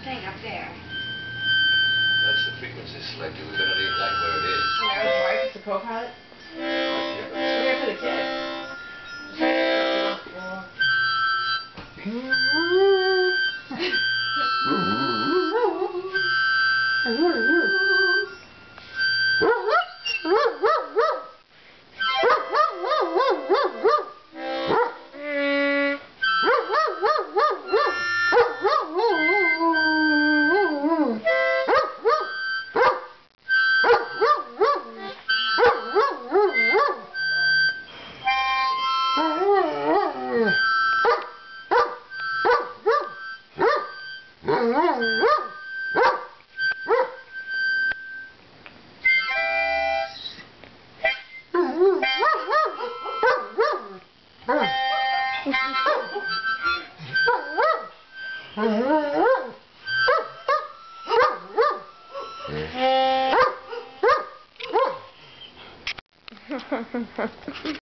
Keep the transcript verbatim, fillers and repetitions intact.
thing up there. That's the frequency selector. We're going to leave that where it is. And there's Mark as the co-pilot. Yeah, but We're here for the kids. Ha ha ha.